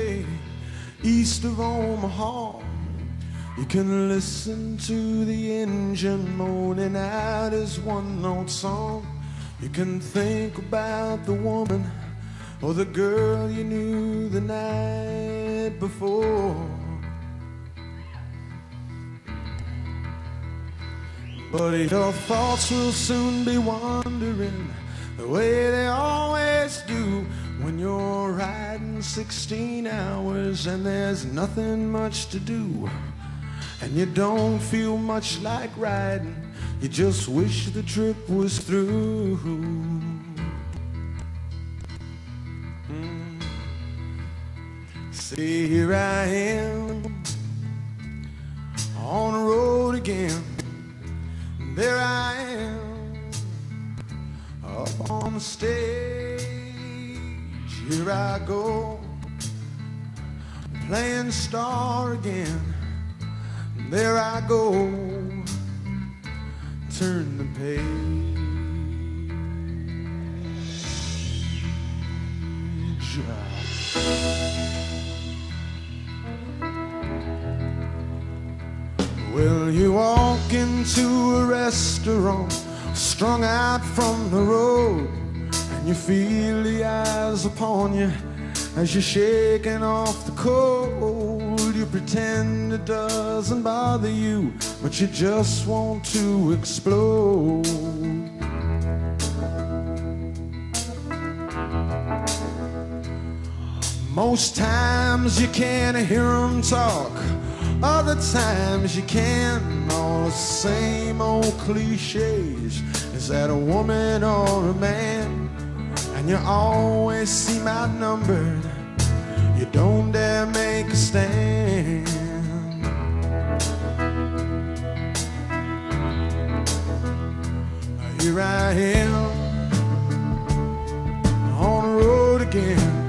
Highway east of Omaha. You can listen to the engine moaning out his one-note song. You can think about the woman or the girl you knew the night before. But your thoughts will soon be wandering the way they always do when you're riding 16 hours and there's nothing much to do. And you don't feel much like riding, you just wish the trip was through. See, here I am on the road again. There I am up on the stage. Here I go playing star again. There I go, turn the page. Well, you walk into a restaurant, strung out from the road, and you feel the eyes upon you as you're shaking off the cold. You pretend it doesn't bother you, but you just want to explode. Most times you can't hear them talk, other times you can. All the same old cliches. Is that a woman or a man? And you always seem outnumbered. You don't dare make a stand. Here I am on the road again.